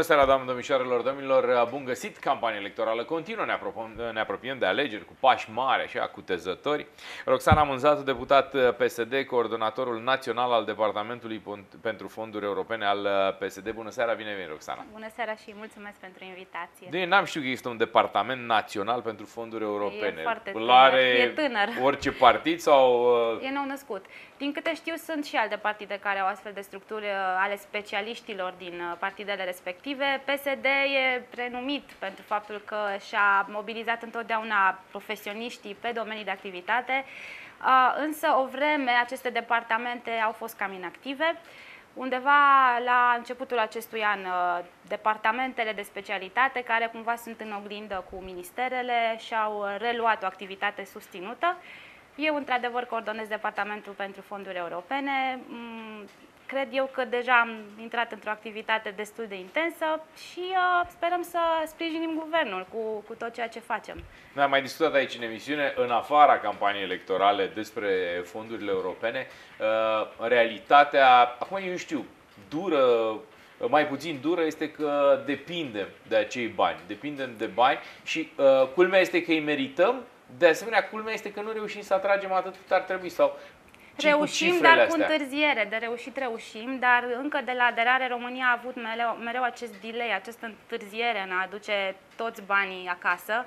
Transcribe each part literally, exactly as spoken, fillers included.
Bună seara, doamnă, domnișoarelor, domnilor! Bun găsit! Campania electorală continuă, ne apropiem, ne apropiem de alegeri cu pași mari, așa, cutezători. Roxana Mânzatu, deputat P S D, coordonatorul național al Departamentului pentru Fonduri Europene al P S D. Bună seara, bine veni, Roxana! Bună seara și mulțumesc pentru invitație. Bine, n-am știut că există un departament național pentru fonduri europene. E foarte Îl tânăr. are E tânăr. orice partid sau... E nou născut. Din câte știu, sunt și alte partide care au astfel de structuri ale specialiștilor din partidele respective. P S D e renumit pentru faptul că și-a mobilizat întotdeauna profesioniștii pe domenii de activitate, însă o vreme aceste departamente au fost cam inactive. Undeva la începutul acestui an, departamentele de specialitate, care cumva sunt în oglindă cu ministerele, și-au reluat o activitate susținută. Eu, într-adevăr, coordonez Departamentul pentru Fonduri Europene. Cred eu că deja am intrat într-o activitate destul de intensă și uh, sperăm să sprijinim guvernul cu, cu tot ceea ce facem. Noi am mai discutat aici în emisiune, în afara campaniei electorale, despre fondurile europene. Uh, realitatea, acum eu știu, dură, mai puțin dură, este că depindem de acei bani. Depindem de bani și uh, culmea este că îi merităm. De asemenea, culmea este că nu reușim să atragem atât cât ar trebui. Sau reușim, dar cu întârziere. De reușit reușim, dar încă de la aderare România a avut mereu, mereu acest delay, această întârziere în a aduce toți banii acasă.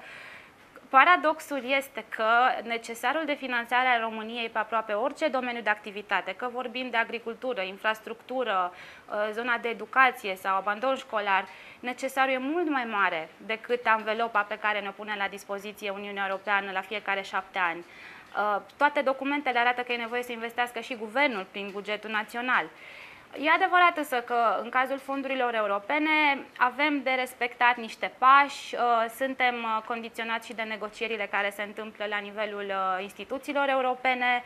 Paradoxul este că necesarul de finanțare a României pe aproape orice domeniu de activitate, că vorbim de agricultură, infrastructură, zona de educație sau abandon școlar, necesarul e mult mai mare decât anvelopa pe care ne pune la dispoziție Uniunea Europeană la fiecare șapte ani. Toate documentele arată că e nevoie să investească și guvernul prin bugetul național. E adevărat însă că în cazul fondurilor europene avem de respectat niște pași, suntem condiționați și de negocierile care se întâmplă la nivelul instituțiilor europene.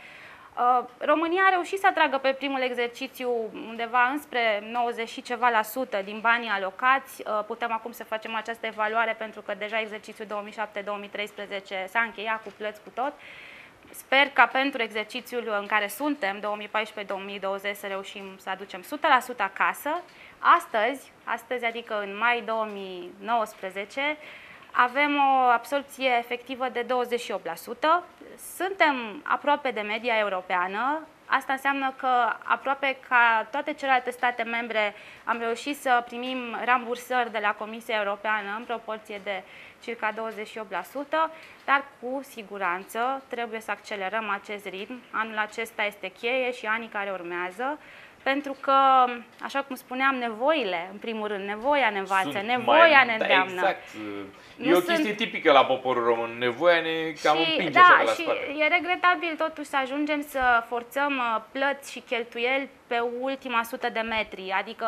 România a reușit să atragă pe primul exercițiu undeva înspre nouăzeci și ceva la sută din banii alocați. Putem acum să facem această evaluare pentru că deja exercițiul două mii șapte două mii treisprezece s-a încheiat cu plăți cu tot. Sper ca pentru exercițiul în care suntem, două mii paisprezece două mii douăzeci, să reușim să aducem o sută la sută acasă. Astăzi, astăzi, adică în mai două mii nouăsprezece, avem o absorbție efectivă de douăzeci și opt la sută. Suntem aproape de media europeană. Asta înseamnă că aproape ca toate celelalte state membre am reușit să primim rambursări de la Comisia Europeană în proporție de circa douăzeci și opt la sută, dar cu siguranță trebuie să accelerăm acest ritm. Anul acesta este cheie și anii care urmează, pentru că, așa cum spuneam, nevoile, în primul rând, nevoia ne învață, sunt nevoia mai, ne îndeamnă. Da, exact. E o chestie sunt... tipică la poporul român. Nevoia ne cam și, împinge da, așa de la și spate. E regretabil totuși să ajungem să forțăm plăți și cheltuieli pe ultima sută de metri. Adică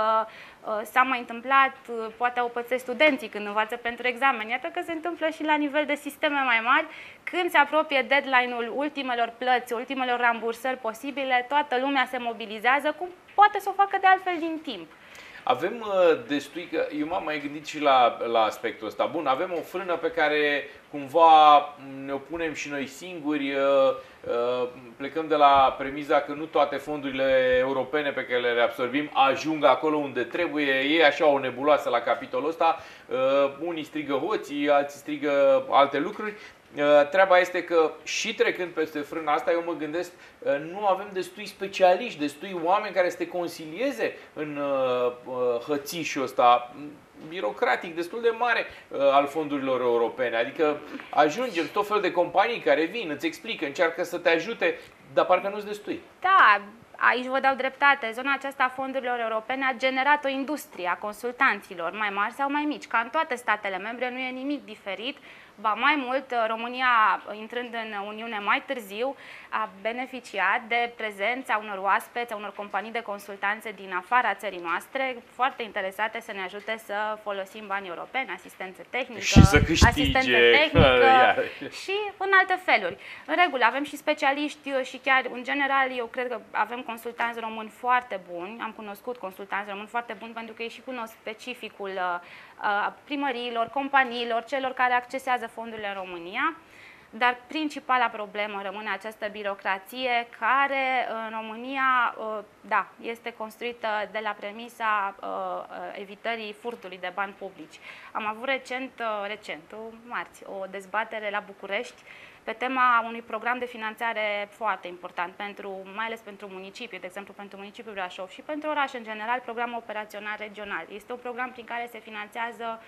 s-a mai întâmplat, poate au pățit studenții când învață pentru examen. Iată că se întâmplă și la nivel de sisteme mai mari. Când se apropie deadline-ul ultimelor plăți, ultimelor rambursări posibile, toată lumea se mobilizează, cum poate să o facă de altfel din timp. Avem uh, destui, că eu m-am mai gândit și la, la aspectul ăsta. Bun, avem o frână pe care cumva ne opunem și noi singuri, uh, uh, plecăm de la premiza că nu toate fondurile europene pe care le reabsorbim ajung acolo unde trebuie. E așa o nebuloasă la capitolul ăsta. Uh, unii strigă hoții, alții strigă alte lucruri. Treaba este că și trecând peste frâna asta, eu mă gândesc, nu avem destui specialiști, destui oameni care să te consilieze în hățișul ăsta birocratic destul de mare al fondurilor europene. Adică ajungem tot fel de companii care vin, îți explică, încearcă să te ajute, dar parcă nu-ți destui. Da, aici vă dau dreptate. Zona aceasta a fondurilor europene a generat o industrie a consultanților, mai mari sau mai mici. Ca în toate statele membre, nu e nimic diferit. Ba mai mult, România, intrând în Uniune mai târziu, a beneficiat de prezența unor oaspeți, a unor companii de consultanțe din afara țării noastre, foarte interesate să ne ajute să folosim banii europeni, asistență tehnică, și să câștige, asistență tehnică și în alte feluri. În regulă, avem și specialiști și chiar, în general, eu cred că avem consultanți români foarte buni. Am cunoscut consultanți români foarte buni pentru că ei și cunosc specificul primăriilor, companiilor, celor care accesează fondurile în România. dar principala problemă rămâne această birocrație care în România, da, este construită de la premisa evitării furtului de bani publici. Am avut recent, recent, marți, o dezbatere la București pe tema unui program de finanțare foarte important, pentru, mai ales pentru municipiu, de exemplu pentru municipiul Brașov și pentru oraș în general, program operațional regional. Este un program prin care se finanțează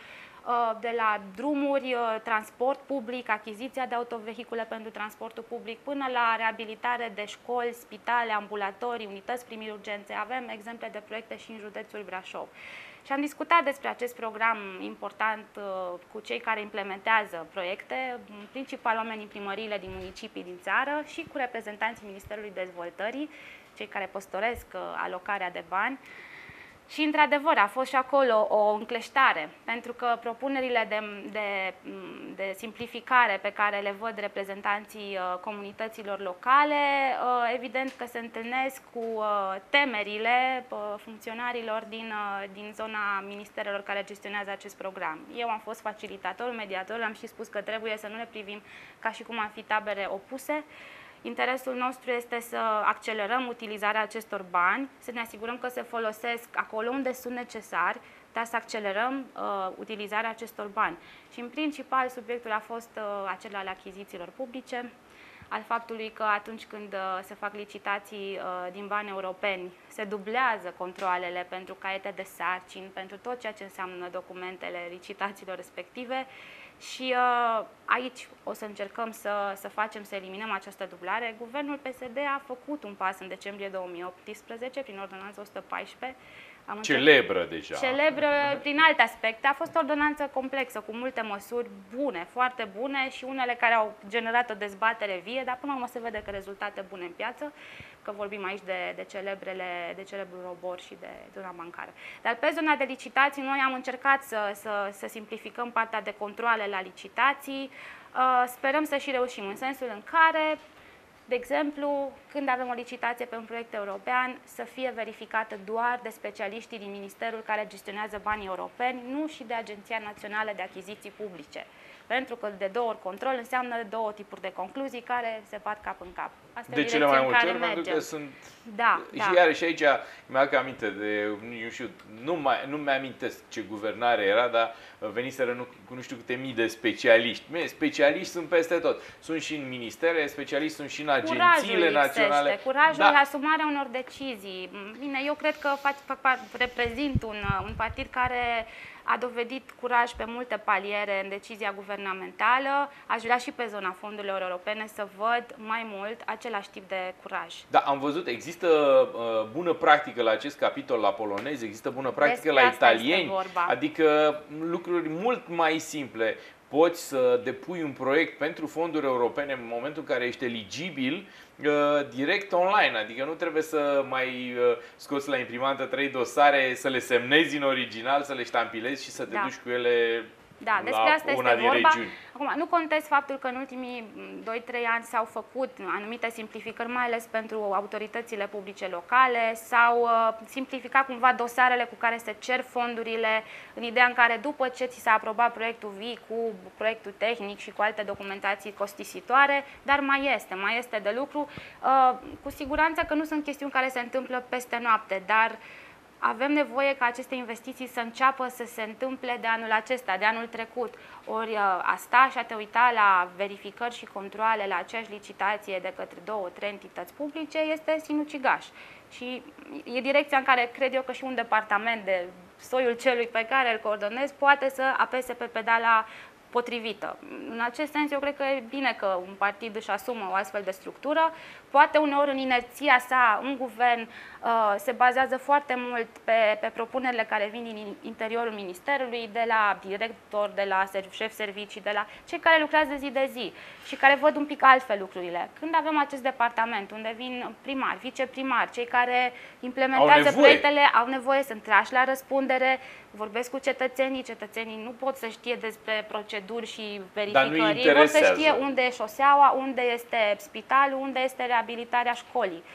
de la drumuri, transport public, achiziția de autovehicule pentru transportul public, până la reabilitare de școli, spitale, ambulatorii, unități primiri urgențe. Avem exemple de proiecte și în județul Brașov. Și am discutat despre acest program important cu cei care implementează proiecte, principal oamenii din primăriile din municipii din țară și cu reprezentanții Ministerului Dezvoltării, cei care păstoresc alocarea de bani. Și, într-adevăr, a fost și acolo o încleștare, pentru că propunerile de, de, de simplificare pe care le văd reprezentanții comunităților locale, evident că se întâlnesc cu temerile funcționarilor din, din zona ministerelor care gestionează acest program. Eu am fost facilitatorul, mediatorul, am și spus că trebuie să nu ne privim ca și cum am fi tabere opuse. Interesul nostru este să accelerăm utilizarea acestor bani, să ne asigurăm că se folosesc acolo unde sunt necesari, dar să accelerăm uh, utilizarea acestor bani. Și în principal subiectul a fost uh, acela al achizițiilor publice, al faptului că atunci când uh, se fac licitații uh, din bani europeni, se dublează controalele pentru caiete de sarcini, pentru tot ceea ce înseamnă documentele licitațiilor respective. Și uh, aici o să încercăm să, să facem, să eliminăm această dublare. Guvernul P S D a făcut un pas în decembrie două mii optsprezece prin ordonanța o sută paisprezece. Am celebră deja. Celebră prin alte aspecte. A fost o ordonanță complexă, cu multe măsuri bune, foarte bune și unele care au generat o dezbatere vie, dar până la urmă se vede că rezultate bune în piață, că vorbim aici de, de, celebrele, de celebrul robor și de zona bancară. Dar pe zona de licitații noi am încercat să, să, să simplificăm partea de controale la licitații. Sperăm să și reușim în sensul în care, de exemplu, când avem o licitație pe un proiect european, să fie verificată doar de specialiștii din ministerul care gestionează banii europeni, nu și de Agenția Națională de Achiziții Publice. Pentru că de două ori control înseamnă două tipuri de concluzii care se bat cap în cap. Asta de cele mai multe ori, pentru că sunt... Da, și da. iarăși aici mi-am aminte de, eu știu, nu mai, nu mi-amintesc ce guvernare era, dar veniseră nu, cu nu știu câte mii de specialiști. Mie, specialiști sunt peste tot. Sunt și în ministere, specialiști sunt și în agențiile naționale. Curajul da. Asumarea unor decizii. Bine, eu cred că fac, fac, reprezint un, un partid care a dovedit curaj pe multe paliere în decizia guvernamentală. Aș vrea și pe zona fondurilor europene să văd mai mult același tip de curaj. Da, am văzut, există uh, bună practică la acest capitol la polonezi, există bună practică Despre la italieni, adică lucruri mult mai simple. Poți să depui un proiect pentru fonduri europene în momentul în care ești eligibil direct online, adică nu trebuie să mai scoți la imprimantă trei dosare, să le semnezi în original, să le ștampilezi și să te da. duci cu ele da, despre la asta una este din vorba. regiuni. Acum, nu contest faptul că în ultimii doi trei ani s-au făcut anumite simplificări, mai ales pentru autoritățile publice locale, s-au uh, simplificat cumva dosarele cu care se cer fondurile, în ideea în care după ce ți s-a aprobat proiectul vii cu proiectul tehnic și cu alte documentații costisitoare, dar mai este, mai este de lucru. Uh, cu siguranță că nu sunt chestiuni care se întâmplă peste noapte, dar avem nevoie ca aceste investiții să înceapă să se întâmple de anul acesta, de anul trecut. Ori a sta și a te uita la verificări și controale la aceeași licitație de către două, trei entități publice este sinucigaș. Și e direcția în care cred eu că și un departament de soiul celui pe care îl coordonez poate să apese pe pedala potrivită. În acest sens, eu cred că e bine că un partid își asumă o astfel de structură. Poate uneori în inerția sa, un guvern uh, se bazează foarte mult pe, pe propunerile care vin din interiorul ministerului, de la director, de la șef servicii, de la cei care lucrează zi de zi și care văd un pic altfel lucrurile. Când avem acest departament unde vin primari, viceprimari, cei care implementează au proiectele, au nevoie, sunt trași la răspundere, vorbesc cu cetățenii, cetățenii nu pot să știe despre proceduri și verificări, pot să știe unde e șoseaua, unde este spitalul, unde este reabilitarea școlii. Și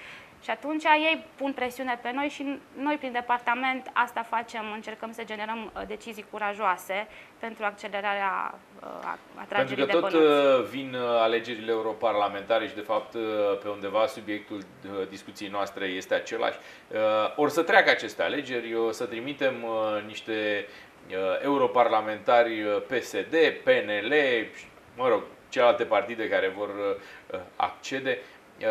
Și atunci ei pun presiune pe noi și noi prin departament asta facem, încercăm să generăm decizii curajoase pentru accelerarea atragerii de bănuți. Pentru că tot vin alegerile europarlamentare și de fapt pe undeva subiectul discuției noastre este același. Or să treacă aceste alegeri, o să trimitem niște europarlamentari P S D, P N L, mă rog, celelalte partide care vor accede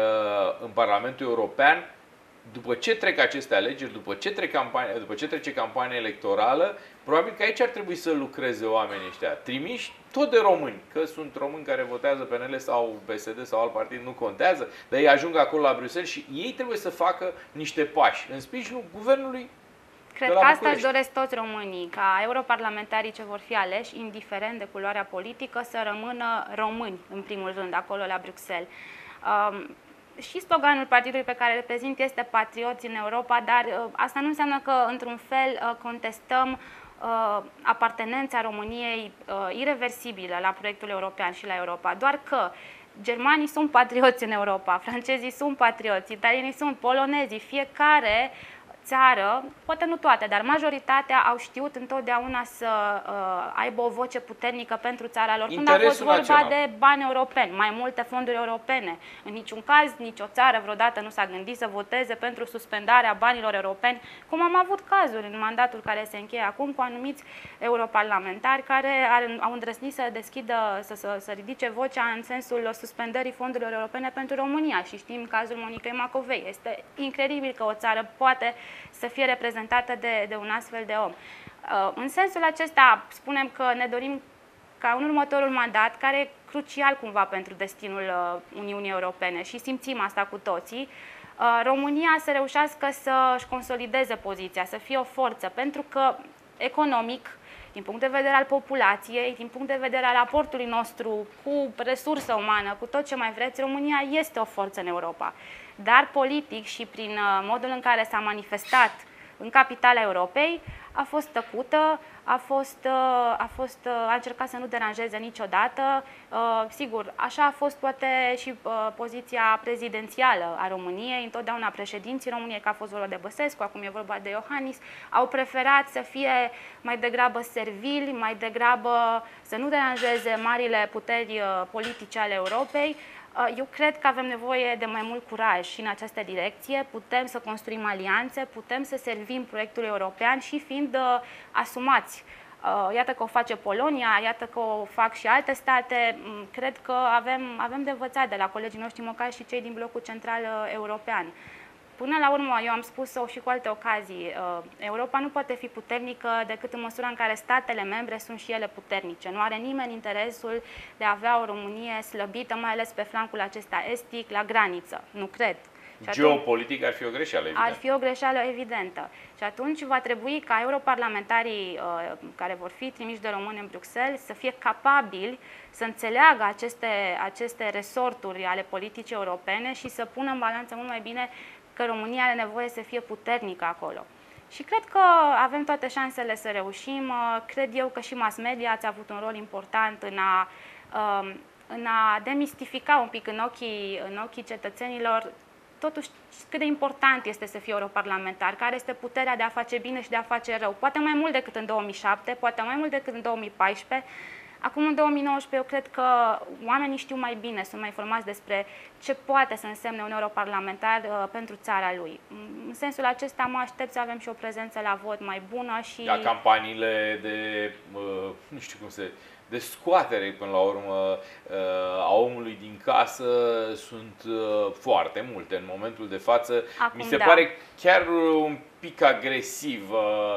în Parlamentul European. După ce trec aceste alegeri, după ce, trec campania, după ce trece campania electorală, probabil că aici ar trebui să lucreze oamenii ăștia, trimiși tot de români, că sunt români care votează P N L sau P S D sau alt partid, nu contează, dar ei ajung acolo la Bruxelles și ei trebuie să facă niște pași în sprijinul guvernului. Cred că asta își doresc toți românii, ca europarlamentarii ce vor fi aleși, indiferent de culoarea politică, să rămână români, în primul rând, acolo la Bruxelles. Um, și sloganul partidului pe care îl reprezint este Patrioți în Europa, dar uh, asta nu înseamnă că, într-un fel, uh, contestăm uh, apartenența României uh, ireversibilă la proiectul european și la Europa, doar că germanii sunt patrioți în Europa, francezii sunt patrioți, italienii sunt, polonezii, fiecare țară, poate nu toate, dar majoritatea au știut întotdeauna să uh, aibă o voce puternică pentru țara lor. Când a fost vorba național. de bani europeni, mai multe fonduri europene. În niciun caz, nicio țară vreodată nu s-a gândit să voteze pentru suspendarea banilor europeni, cum am avut cazuri în mandatul care se încheie acum cu anumiți europarlamentari care au îndrăznit să deschidă, să, să, să ridice vocea în sensul suspendării fondurilor europene pentru România. Și știm cazul Monicăi Macovei. Este incredibil că o țară poate să fie reprezentată de, de un astfel de om. În sensul acesta spunem că ne dorim ca în următorul mandat, care e crucial cumva pentru destinul Uniunii Europene și simțim asta cu toții, România să reușească să-și consolideze poziția, să fie o forță, pentru că economic, din punct de vedere al populației, din punct de vedere al aportului nostru cu resursă umană, cu tot ce mai vreți, România este o forță în Europa. Dar politic și prin modul în care s-a manifestat în capitala Europei, a fost tăcută, a, fost, a, fost, a încercat să nu deranjeze niciodată. Sigur, așa a fost poate și poziția prezidențială a României. Întotdeauna președinții României, că a fost vorba de Băsescu, acum e vorba de Iohannis, au preferat să fie mai degrabă servili, mai degrabă să nu deranjeze marile puteri politice ale Europei. Eu cred că avem nevoie de mai mult curaj și în această direcție. Putem să construim alianțe, putem să servim proiectul european și fiind uh, asumați. Uh, iată că o face Polonia, iată că o fac și alte state. Cred că avem, avem de învățat de la colegii noștri, măcar și cei din blocul central uh, european. Până la urmă, eu am spus-o și cu alte ocazii, Europa nu poate fi puternică decât în măsura în care statele membre sunt și ele puternice. Nu are nimeni interesul de a avea o Românie slăbită, mai ales pe flancul acesta estic, la graniță. Nu cred. Geopolitic ar fi o greșeală, evident. Ar fi o greșeală evidentă. Și atunci va trebui ca europarlamentarii uh, care vor fi trimiși de români în Bruxelles să fie capabili să înțeleagă aceste, aceste resorturi ale politicii europene și să pună în balanță mult mai bine că România are nevoie să fie puternică acolo. Și cred că avem toate șansele să reușim. Cred eu că și mass media ați avut un rol important în a, în a demistifica un pic în ochii, în ochii cetățenilor totuși cât de important este să fii europarlamentar, care este puterea de a face bine și de a face rău. Poate mai mult decât în două mii șapte, poate mai mult decât în două mii paisprezece. Acum, în două mii nouăsprezece, eu cred că oamenii știu mai bine, sunt mai informați despre ce poate să însemne un europarlamentar uh, pentru țara lui. În sensul acesta mă aștept să avem și o prezență la vot mai bună și... Da, campaniile de, uh, nu știu cum se... de scoatere, până la urmă, a omului din casă sunt foarte multe în momentul de față. Acum, mi se da. pare chiar un pic agresiv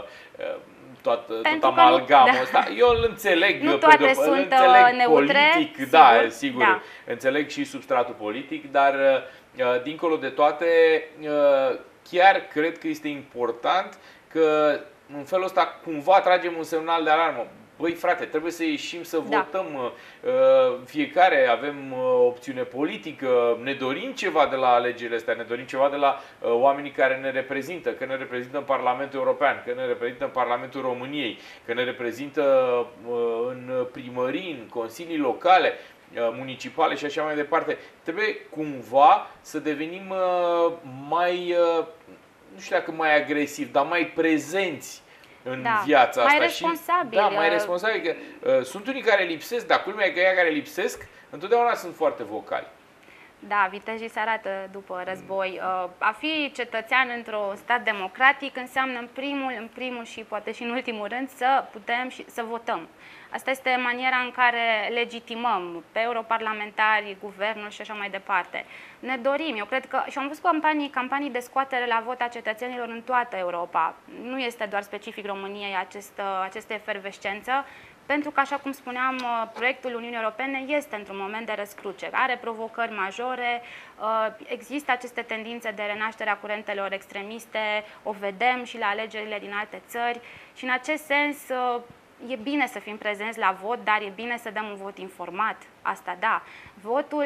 tot, tot amalgamul da. ăsta. Eu îl înțeleg, nu pe toate de, sunt înțeleg neutre, politic, sigur, da, sigur, da. înțeleg și substratul politic, dar dincolo de toate, chiar cred că este important că în felul ăsta cumva tragem un semnal de alarmă. Băi, frate, trebuie să ieșim să da. votăm. Fiecare avem o opțiune politică, ne dorim ceva de la alegerile astea, ne dorim ceva de la oamenii care ne reprezintă, că ne reprezintă în Parlamentul European, că ne reprezintă în Parlamentul României, că ne reprezintă în primării, în consilii locale. municipale și așa mai departe. Trebuie cumva să devenim mai, nu știu dacă mai agresivi, dar mai prezenți în da, viața mai asta. Responsabili. Și, da, mai responsabili. Că, uh, sunt unii care lipsesc, dar culmea e că ea care lipsesc, întotdeauna sunt foarte vocali. Da, vitejii se arată după război. A fi cetățean într-un stat democratic înseamnă în primul, în primul și poate și în ultimul rând să putem și să votăm. Asta este maniera în care legitimăm pe europarlamentari, guvernul și așa mai departe. Ne dorim, eu cred că, și am văzut campanii, campanii de scoatere la vot a cetățenilor în toată Europa. Nu este doar specific României acest, această efervescență, pentru că, așa cum spuneam, proiectul Uniunii Europene este într-un moment de răscruce. Are provocări majore, există aceste tendințe de renaștere a curentelor extremiste, o vedem și la alegerile din alte țări și în acest sens e bine să fim prezenți la vot, dar e bine să dăm un vot informat, asta da. Votul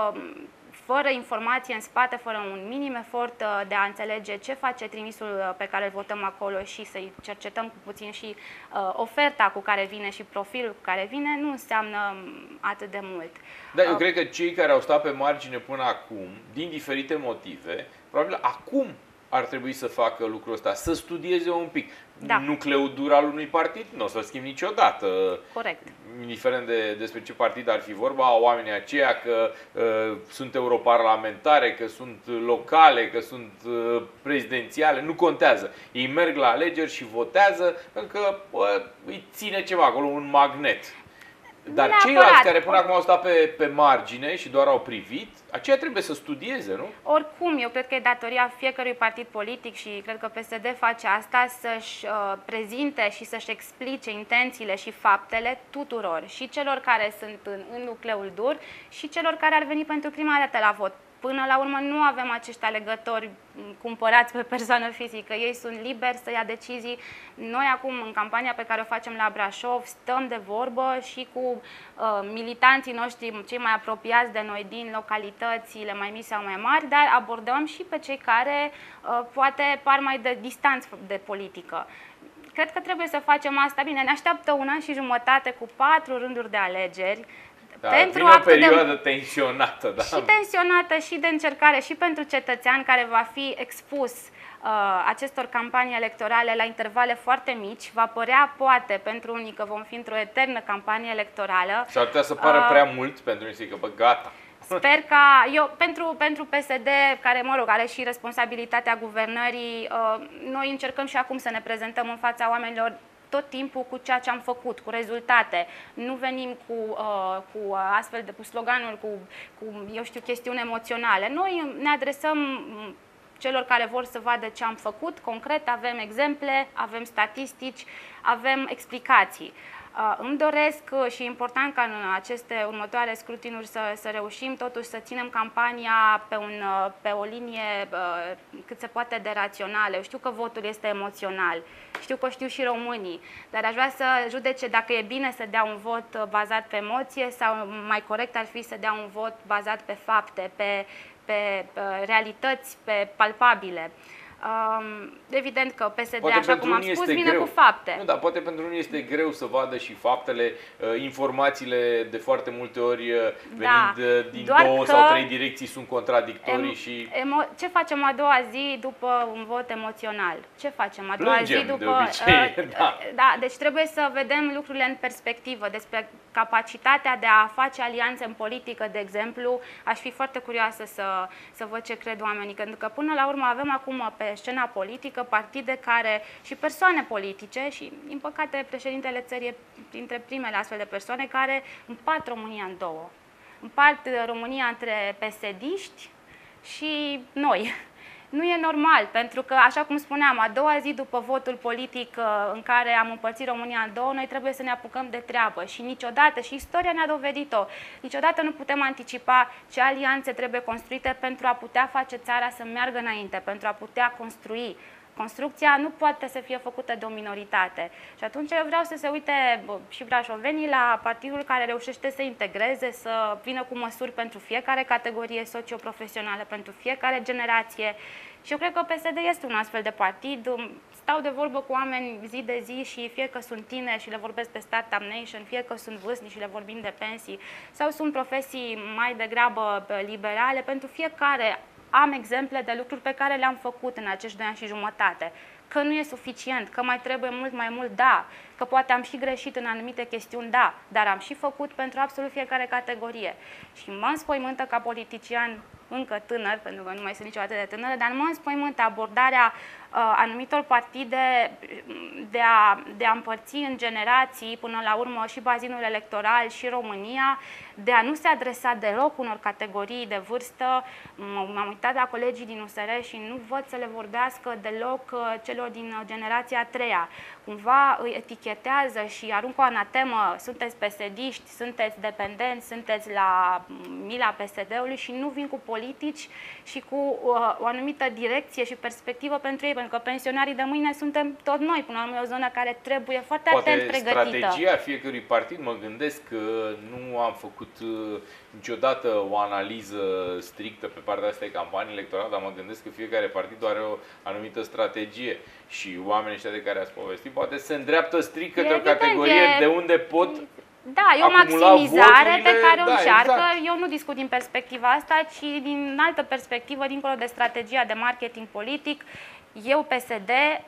fără informație în spate, fără un minim efort de a înțelege ce face trimisul pe care îl votăm acolo și să-i cercetăm cu puțin și uh, oferta cu care vine și profilul cu care vine, nu înseamnă atât de mult. Da, eu uh, cred că cei care au stat pe margine până acum, din diferite motive, probabil acum ar trebui să facă lucrul ăsta, să studieze un pic. Da. Nucleul dur al unui partid nu o să-l schimb niciodată. Corect. Indiferent de, despre ce partid ar fi vorba, oamenii aceia că uh, sunt europarlamentare, că sunt locale, că sunt uh, prezidențiale, nu contează. Ei merg la alegeri și votează pentru că uh, îi ține ceva acolo, un magnet. Dar Neapărat. Ceilalți care până acum au stat pe, pe margine și doar au privit, aceia trebuie să studieze, nu? Oricum, eu cred că e datoria fiecărui partid politic și cred că P S D face asta, să-și uh, prezinte și să-și explice intențiile și faptele tuturor, și celor care sunt în, în nucleul dur și celor care ar veni pentru prima dată la vot. Până la urmă nu avem acești alegători cumpărați pe persoană fizică, ei sunt liberi să ia decizii. Noi acum, în campania pe care o facem la Brașov, stăm de vorbă și cu uh, militanții noștri, cei mai apropiați de noi din localitățile mai mici sau mai mari, dar abordăm și pe cei care uh, poate par mai de distanță de politică. Cred că trebuie să facem asta. Bine, ne așteaptă un an și jumătate cu patru rânduri de alegeri. Da, pentru o perioadă de... tensionată. Da. Și tensionată și de încercare și pentru cetățean care va fi expus uh, acestor campanii electorale la intervale foarte mici. Va părea, poate, pentru unii că vom fi într-o eternă campanie electorală. S-ar putea să pară uh, prea mult pentru unii, că bă, gata. Sper ca eu, pentru, pentru P S D, care, mă rog, are și responsabilitatea guvernării, uh, noi încercăm și acum să ne prezentăm în fața oamenilor tot timpul cu ceea ce am făcut, cu rezultate. Nu venim cu, uh, cu astfel de cu sloganuri, cu, cu, eu știu, chestiuni emoționale. Noi ne adresăm celor care vor să vadă ce am făcut, concret, avem exemple, avem statistici, avem explicații. Uh, îmi doresc și e important ca în aceste următoare scrutinuri să, să reușim totuși să ținem campania pe, un, pe o linie uh, cât se poate de rațională. Eu știu că votul este emoțional, știu că știu și românii, dar aș vrea să judece dacă e bine să dea un vot bazat pe emoție sau mai corect ar fi să dea un vot bazat pe fapte, pe, pe, pe realități, pe palpabile. Um, evident că P S D, poate așa cum am spus, vine greu. cu fapte. Nu, dar poate pentru unii este greu să vadă și faptele, informațiile de foarte multe ori venind da, din două sau trei direcții sunt contradictorii și... Ce facem a doua zi după un vot emoțional? Ce facem a doua Plângem, zi după... de obicei, uh, da. da, deci trebuie să vedem lucrurile în perspectivă, despre capacitatea de a face alianțe în politică, de exemplu. Aș fi foarte curioasă să, să văd ce cred oamenii, pentru că până la urmă avem acum pe scena politică partide care și persoane politice și, din păcate, președintele țării e printre primele astfel de persoane care împart România în două. Împart România între P S D-iști și noi. Nu e normal, pentru că, așa cum spuneam, a doua zi după votul politic în care am împărțit România în două, noi trebuie să ne apucăm de treabă și niciodată, și istoria ne-a dovedit-o, niciodată nu putem anticipa ce alianțe trebuie construite pentru a putea face țara să meargă înainte, pentru a putea construi. Construcția nu poate să fie făcută de o minoritate. Și atunci eu vreau să se uite și brașovenii la partidul care reușește să integreze, să vină cu măsuri pentru fiecare categorie socioprofesională, pentru fiecare generație. Și eu cred că P S D este un astfel de partid. stau de vorbă cu oameni zi de zi și fie că sunt tineri și le vorbesc de Startup Nation, fie că sunt vârstnici și le vorbim de pensii, sau sunt profesii mai degrabă liberale, pentru fiecare am exemple de lucruri pe care le-am făcut în acești doi ani și jumătate. Că nu e suficient, că mai trebuie mult mai mult, da, că poate am și greșit în anumite chestiuni, da, dar am și făcut pentru absolut fiecare categorie. Și mă înspăimântă ca politician încă tânăr, pentru că nu mai sunt niciodată de tânără, dar mă înspăimântă abordarea uh, anumitor partide de a, de a împărți în generații, până la urmă, și bazinul electoral și România, de a nu se adresa deloc unor categorii de vârstă. M-am uitat la colegii din U S R și nu văd să le vorbească deloc uh, celor din generația a treia. Cumva îi etichetează și aruncă o anatemă, sunteți P S D-iști, sunteți dependenți, sunteți la mila P S D-ului și nu vin cu politici și cu uh, o anumită direcție și perspectivă pentru ei, pentru că pensionarii de mâine suntem tot noi, până la urmă e o zonă care trebuie foarte Poate atent pregătită. strategia fiecărui partid, mă gândesc că nu am făcut uh, niciodată o analiză strictă pe partea asta de campanie electorală, dar mă gândesc că fiecare partid are o anumită strategie și oamenii ăștia de care ați povestit poate se îndreaptă strict către o categorie e... de unde pot Da, e o maximizare voturile, pe care o da, încearcă. exact. Eu nu discut din perspectiva asta, ci din altă perspectivă, dincolo de strategia de marketing politic. Eu, P S D,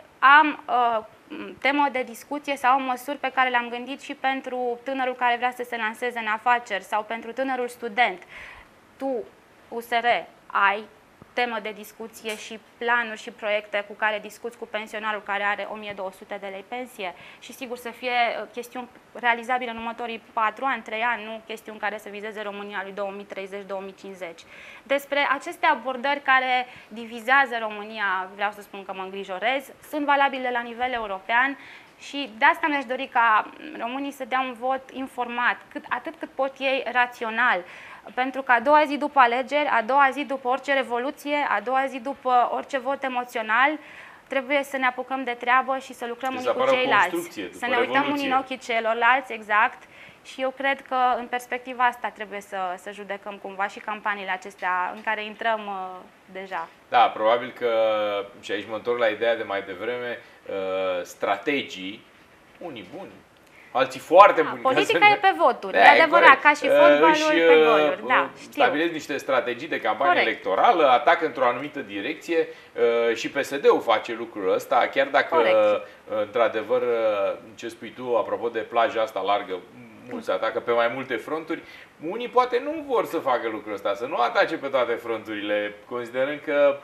am uh, temă de discuție sau măsuri pe care le-am gândit și pentru tânărul care vrea să se lanseze în afaceri sau pentru tânărul student. Tu, U S R, ai temă de discuție și planuri și proiecte cu care discuți cu pensionarul care are o mie două sute de lei pensie și sigur să fie chestiuni realizabile în următorii patru ani, trei ani, nu chestiuni care să vizeze România lui două mii treizeci două mii cincizeci. Despre aceste abordări care divizează România, vreau să spun că mă îngrijorez, sunt valabile la nivel european. Și de asta mi-aș dori ca românii să dea un vot informat, cât, atât cât pot ei rațional. Pentru că a doua zi după alegeri, a doua zi după orice revoluție, a doua zi după orice vot emoțional, trebuie să ne apucăm de treabă și să lucrăm unii cu ceilalți. Să ne uităm unii în ochii celorlalți, exact. Și eu cred că în perspectiva asta trebuie să, să judecăm cumva și campaniile acestea în care intrăm uh, deja. Da, probabil că, și aici mă întorc la ideea de mai devreme, uh, strategii, unii buni, alții foarte da, buni. Politica e pe voturi, da, e adevărat, ca și fotbalul uh, pe goluri. Da, stabilesc niște strategii de campanie Corect. electorală, atacă într-o anumită direcție uh, și P S D-ul face lucrul ăsta, chiar dacă, uh, într-adevăr, uh, ce spui tu, apropo de plaja asta largă, mulți atacă pe mai multe fronturi, unii poate nu vor să facă lucrul ăsta, să nu atace pe toate fronturile, considerând că,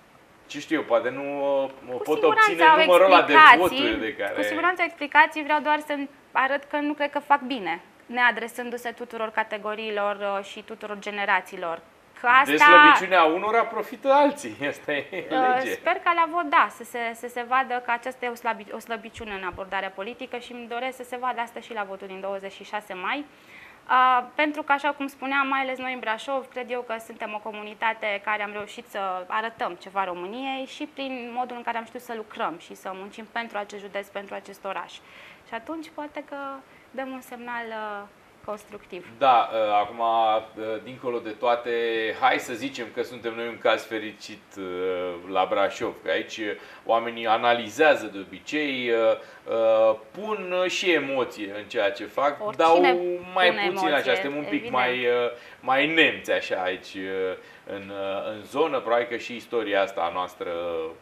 ce știu eu, poate nu cu pot obține numărul ăla de voturi de care... Cu siguranță explicații, vreau doar să arăt că nu cred că fac bine, neadresându-se tuturor categoriilor și tuturor generațiilor. Că asta, de slăbiciunea unora profită alții, asta e lege. Sper că la vot, da, să se, să se vadă că aceasta e o, slăbi, o slăbiciune în abordarea politică și îmi doresc să se vadă asta și la votul din douăzeci și șase mai. Uh, pentru că, așa cum spuneam, mai ales noi în Brașov, cred eu că suntem o comunitate care am reușit să arătăm ceva României și prin modul în care am știut să lucrăm și să muncim pentru acest județ, pentru acest oraș. Și atunci poate că dăm un semnal uh, constructiv. Da, uh, acum, uh, dincolo de toate, hai să zicem că suntem noi un caz fericit uh, la Brașov, că aici oamenii analizează de obicei, uh, uh, pun și emoție în ceea ce fac, Oricine dau mai puțin emoție, așa, suntem un pic evident. mai, uh, mai nemți așa aici uh, în, uh, în zonă, probabil că și istoria asta a noastră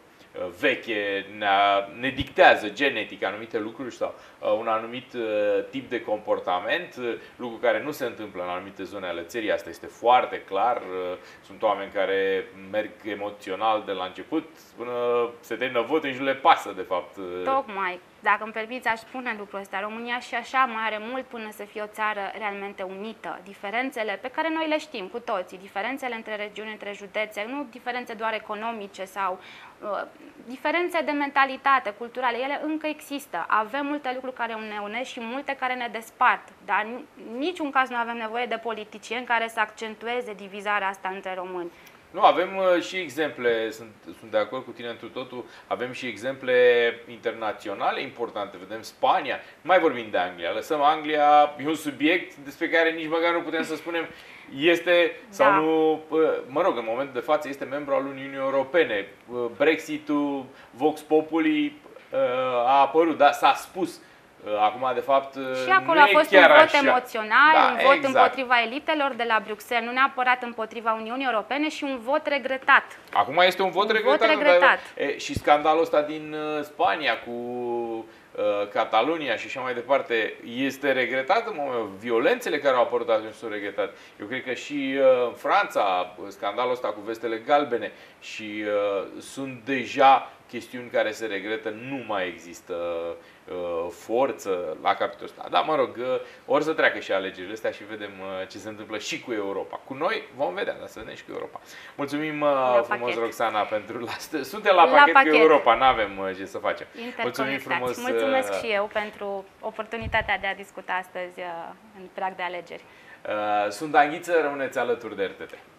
veche ne, ne dictează genetic anumite lucruri sau uh, un anumit uh, tip de comportament, uh, lucru care nu se întâmplă în anumite zone ale țării, asta este foarte clar. Uh, sunt oameni care merg emoțional de la început până se termină votul și nu le pasă de fapt. Uh. Tocmai, dacă îmi permiți, aș spune lucrul ăsta. România și așa mai are mult până să fie o țară realmente unită. Diferențele pe care noi le știm cu toții, diferențele între regiuni, între județe, nu diferențe doar economice sau uh, diferențe de mentalitate culturale, ele încă există. Avem multe lucruri care ne unesc și multe care ne despart, dar în niciun caz nu avem nevoie de politicieni care să accentueze divizarea asta între români. Nu, avem uh, și exemple, sunt, sunt de acord cu tine întru totul, avem și exemple internaționale importante, vedem Spania, nu mai vorbim de Anglia, lăsăm Anglia, e un subiect despre care nici măcar nu putem să spunem este sau da. nu, mă rog, în momentul de față este membru al Uniunii Europene, Brexit-ul, Vox Populi, a apărut, dar s-a spus. Acum, de fapt, și acolo nu a fost e chiar un vot așa. emoțional, Da, un vot exact. împotriva elitelor de la Bruxelles, nu neapărat împotriva Uniunii Europene și un vot regretat. Acum este un vot un regretat. Vot regretat. E, și scandalul ăsta din Spania cu uh, Catalunia și așa mai departe este regretat în momentul. Violențele care au apărut atunci sunt regretate. Eu cred că și uh, în Franța, scandalul ăsta cu vestele galbene și uh, sunt deja chestiuni care se regretă, nu mai există uh, forță la capitolul ăsta. Da, mă rog, uh, ori să treacă și alegerile astea și vedem uh, ce se întâmplă și cu Europa. Cu noi vom vedea, dar să vedem și cu Europa. Mulțumim uh, frumos, pachet. Roxana, pentru... La, suntem la, la pachet, pachet cu Europa, n-avem uh, ce să facem. Mulțumim frumos. Mulțumesc uh, și eu pentru oportunitatea de a discuta astăzi uh, în prag de alegeri. Uh, sunt Dan Ghiță, rămâneți alături de R T T.